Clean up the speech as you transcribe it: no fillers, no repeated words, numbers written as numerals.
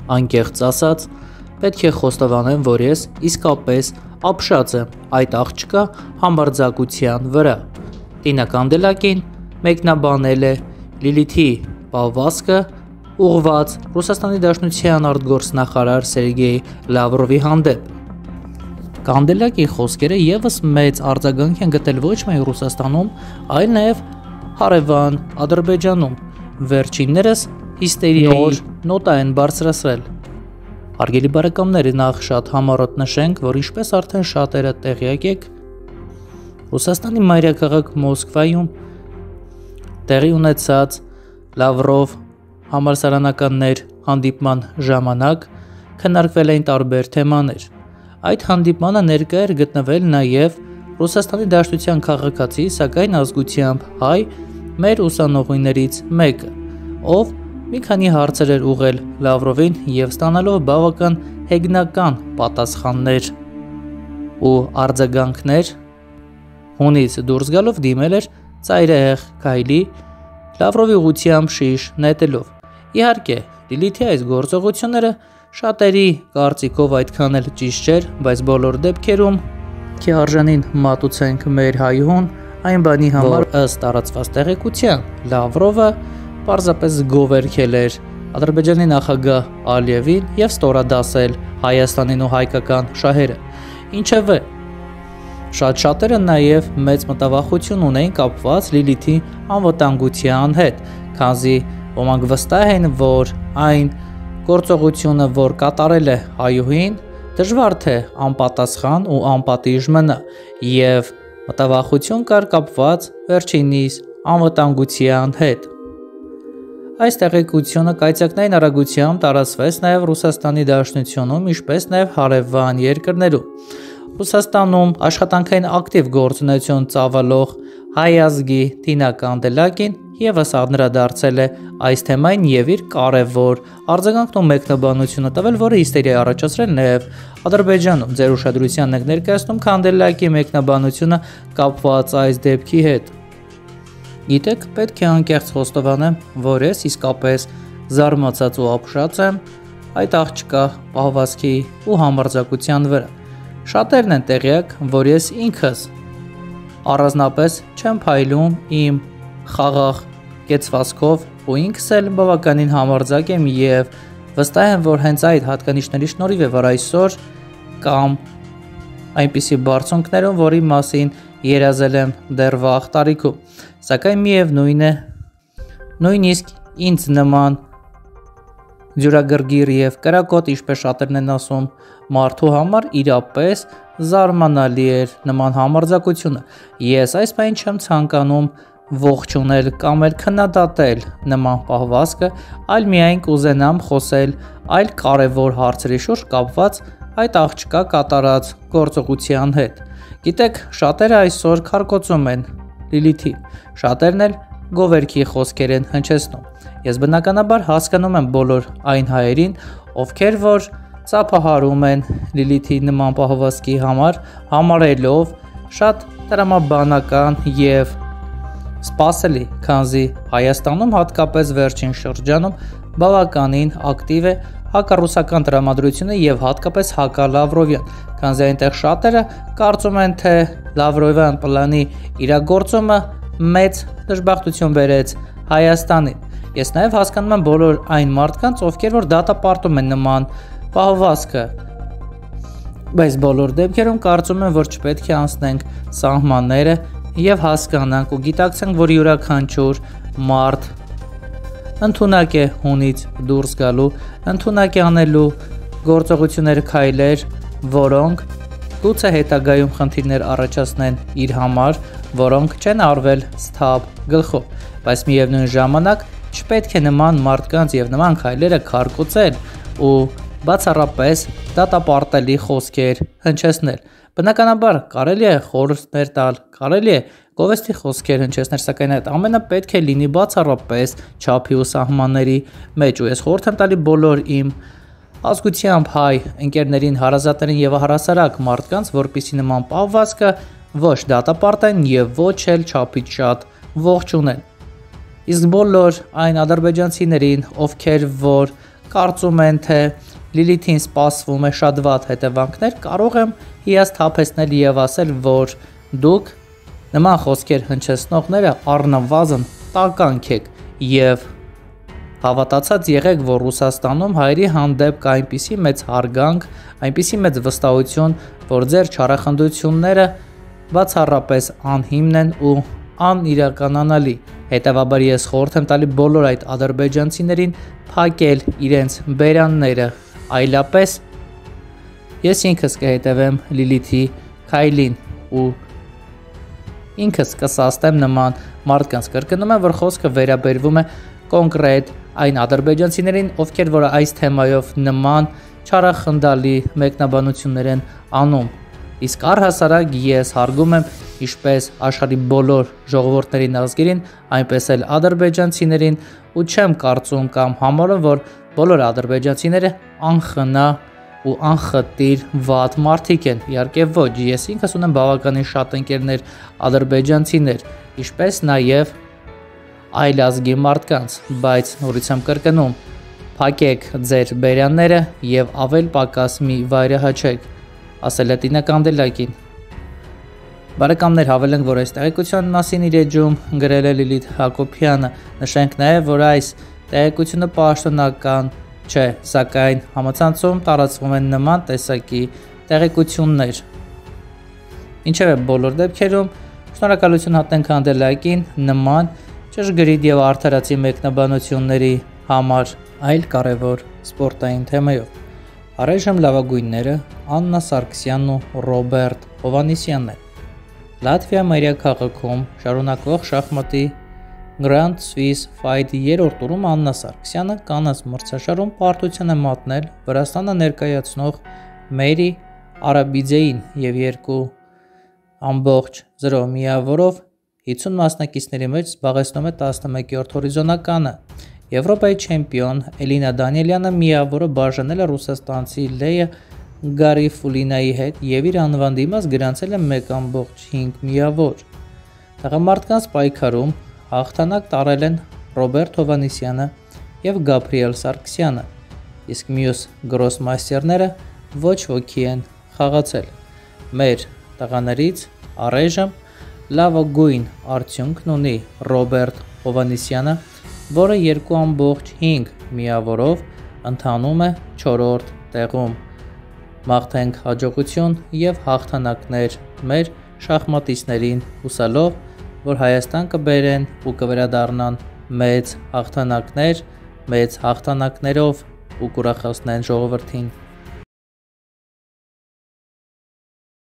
Անկեղծ ասած, պետք է խոստովանեմ, որ ես իսկապես ապշած եմ այդ աղջկա համարձակության վրա։ Տինա Կանդելակին մեկնաբանել է Լիլիթի պահվածքը ուղղված Ռուսաստանի Դաշնության արտգործնախարար Սերգեյ Լավրովի հանդեպ։ Կանդելակի խոսքերը ևս մեծ արձագանք են գտել ոչ միայն Ռուսաստանում, այլ նաև հարևան Ադրբեջանում։ Վերջիններս հիստերիայի նոտա են բարձրացրել։ Հարգելի բարեկամներ, նախ շատ համառոտ նշենք, որ ինչպես արդեն շատերը տեղյակ եք, Ռուսաստանի մայրաքաղաք Մոսկվայում տեղի ունեցած Լավրով համալսարանականներ հանդիպման ժամանակ քննարկվել էին տարբեր թեմաներ։ Այդ հանդիպմանը ներկա էր գտնվել նաև Ռուսաստանի Դաշնության քաղաքացի, սակայն ազգությամբ հայ մեր ուսանողներից մեկը, ով մի քանի հարցեր էր ուղղել Լավրովին եւ ստանալով բավական հեգնական պատասխաններ ու արձագանքներ, հունից դուրս գալով դիմել էր ծայրահեղ քայլի Լավրովի ուղղությամբ շիշ նետելով։ Իհարկե, Լիլիթի այս գործողությունները շատերի կարծիքով այդքան էլ ճիշտ չէր, բայց բոլոր դեպքերում չի արժանին մատուցենք մեր հայհուն այն բանի համար, ըստ տարածված տեղեկության, Լավրովը պարզապես գովերքել էր Ադրբեջանի նախագահ Ալիևին եւ ստորադասել Հայաստանին ու հայկական շահերը։ Ինչևէ, շատերը նաև մեծ մտավախություն ունեին կապված Լիլիթի անվտանգության հետ, քանզի ոմանք վստահ են, որ այն գործողությունը, որ կատարել է հայուհին, դժվար թե անպատասխան ու անպատիժ մնա, եւ մտավախություն կար կապված վերջինիս անվտանգության հետ։ Այս տեղեկությունը կայծակնային արագությամբ տարածվեց նաև Ռուսաստանի Դաշնությունում, ինչպես նաև հարևան երկրներում։ Ռուսաստանում աշխատանքային ակտիվ գործունեություն ծավալող հայ ազգի Տինա Կանդելակին ևս անդրադարձել է այս թեմային եւ իր կարևոր արձագանքն ու մեկնաբանությունը տվել, որը հիստերիա առաջացրել նաև Ադրբեջանում։ Ձեր ուշադրությանն եք ներկայացնում Կանդելակի մեկնաբանությունը կապված այս դեպքի հետ։ Գիտեք, պետք է անկեղծ խոստովանեմ, որ ես իսկապես զարմացած ու ապշած եմ այդ աղջկա պահվածքի ու համարձակության վրա։ Շատերն են տեղյակ, որ ես ինքս առանձնապես չեմ փայլում իմ խաղաղ կեցվածքով ու ինքս էլ բավականին համարձակ եմ եւ վստահ եմ, որ հենց այդ հատկանիշների շնորհիվ է, որ այսօր կամ այնպիսի բարձունքներում, որի մասին երազել եմ դեռ վաղ տարիքում, սակայն միևնույն է, նույնիսկ ինձ նման ջուրագրգիռ եւ կրակոտ, ինչպես շատերն են ասում, մարդու համար իրապես զարմանալի էր նման համարձակությունը։ Ես այս պայն չեմ ցանկանում ողջունել կամ էլ քննադատել նման պահվածքը, այլ միայն կուզենամ խոսել այլ կարևոր հարցերի շուրջ կապված այդ աղջկա կատարած գործողության հետ։ Գիտեք, շատերը այսօր քարկոծում են Լիլիթին, շատերն էլ գովերքի խոսքեր են հնչեցնում։ Ես բնականաբար հասկանում եմ բոլոր այն հայերին, ովքեր որ ծափահարում են Լիլիթի նման պահվածքի համար, համարելով շատ տրամաբանական եւ սպասելի, քանզի Հայաստանում հատկապես վերջին շրջանում բավականին ակտիվ է հակառուսական տրամադրությունը եւ հատկապես հակալավրովյան, քանզի այնտեղ շատերը կարծում են, թե Լավրովյան պլանի իրագործումը մեծ դժբախտություն բերեց Հայաստանին։ Ես նաեւ հասկանում եմ բոլոր այն մարդկանց, ովքեր որ դատապարտում են նման պահվածքը, բայց բոլոր դեպքերում կարծում եմ, որ չպետք է անցնենք սահմանները եւ հասկանանք ու գիտակցենք, որ յուրաքանչյուր մարդ ընդունակ է հունից դուրս գալու, ընդունակ է անելու գործողություններ, քայլեր, որոնք գուցե հետագայում խնդիրներ առաջացնեն իր համար, որոնք չեն արվել սթափ գլխով, բայց միևնույն ժամանակ չպետք է նման մարդկանց եւ նման քայլերը քարկոծել ու բացառապես դատապարտելի խոսքեր հնչեցնել։ Բնականաբար կարելի է խորհուրդներ տալ, կարելի է գովեստի խոսքեր հնչեցնել, սակայն այդ ամենը պետք է լինի բացառապես չափի ու սահմանների մեջ, ու ես խորհուրդ եմ տալի բոլոր իմ ազգությամբ հայ ընկերներին, հարազատներին եւ առհասարակ մարդկանց, որպեսզի նման պահվածքը ոչ դատապարտեն եւ ոչ էլ չափից շատ ողջունեն։ Իսկ բոլոր այն ադրբեջանցիներին, ովքեր որ կարծում են, թե Լիլիթին սպասվում է շատ վատ հետևանքներ, կարող եմ հիասթափեցնել եւ ասել, որ դուք նման խոսքեր հնչեցնողները առնվազն տականք եք եւ հավատացած եղեք, որ Ռուսաստանում հայերի հանդեպ կա այնպիսի մեծ հարգանք, այնպիսի մեծ վստահություն, որ ձեր չարախնդությունները բացառապես անհիմն են ու անիրականանալի։ Հետևաբար ես խորհուրդ եմ տալի բոլոր այդ ադրբեջանցիներին փակել իրենց բերանները, այլապես ես ինքս կհետևեմ Լիլիթի քայլին ու ինքս կսաստեմ նման մարդկանց։ Կրկնում եմ, որ խոսքը վերաբերվում է կոնկրետ այն ադրբեջանցիներին, ովքեր որ այս թեմայով նման չարախնդալի մեկնաբանություններ են անում։ Իսկ առհասարակ ես հարգում եմ ինչպես աշխարհի բոլոր ժողովուրդներին ազգերին, այնպես էլ ադրբեջանցիներին ու չեմ կարծում կամ համարում, որ բոլոր ադրբեջանցիները անխնա ու անխտիր վատ մարդիկ են։ Իհարկե ոչ, ես ինքս ունեմ բավականին շատ ընկերներ ադրբեջանցիներ, ինչպես նաև այլ ազգի մարդկանց, բայց նորից եմ կրկնում, փակեք ձեր բերանները եւ ավել պակաս մի վայրահաչեք, ասել է Տինա Կանդելակին։ Բարեկամներ, հավելենք, որ այս տեղեկության մասին իր էջում գրել է Լիլիթ Հակոբյանը։ Նշենք նաև, որ այս տեղեկությունը պաշտոնական չէ, սակայն համացանցում տարածվում են նման տեսակի տեղեկություններ։ Ինչևէ, բոլոր դեպքերում շնորհակալություն հատենք Կանդելակին նման ճշգրիտ եւ արդարացի մեկնաբանությունների համար այլ կարևոր սպորտային թեմայով։ Առայժմ լավագույնները Աննա Սարգսյանն ու Ռոբերտ Հովհաննիսյանն են։ Լատվիա մայրաքաղաքում շարունակվող շախմատի Grand Swiss Fight-ի երրորդ տուրում Աննա Սարգսյանը կանանց մրցաշարում պարտության է մատնել Վրաստանը ներկայացնող Մերի Արաբիձեին եւ 2.0 միավորով 50 մասնակիցների մեջ զբաղեցնում է 11-րդ հորիզոնականը։ Եվրոպայի չեմպիոն Էլինա Դանիելյանը միավորը բաժանել է ռուսաստանցի Լեյա Գարիֆուլինայի հետ եւ իր անվան դիմաց գրանցել է 1.5 միավոր։ Տղամարդկանց պայքարում հաղթանակ տարել են Ռոբերտ Հովհաննիսյանը եւ Գաբրիել Սարգսյանը, իսկ մյուս գրոսմաստերները ոչ ոքի են խաղացել։ Մեր տղաներից առայժմ լավագույն արդյունքն ունի Ռոբերտ Հովհաննիսյանը, որը 2.5 միավորով ընթանում է 4-րդ տեղում։ Մաղթենք հաջողություն եւ հաղթանակներ մեր շախմատիստներին, հուսալով, որ Հայաստան կբերեն ու կվերադառնան մեծ հաղթանակներ, մեծ հաղթանակներով ու կուրախացնեն ժողովրդին։